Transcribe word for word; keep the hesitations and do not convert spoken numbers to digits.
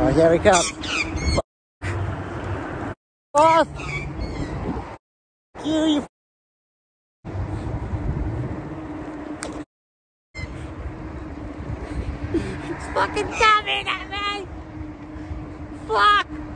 Oh, here he comes. Off! You, you. It's fucking coming at me! Fuck!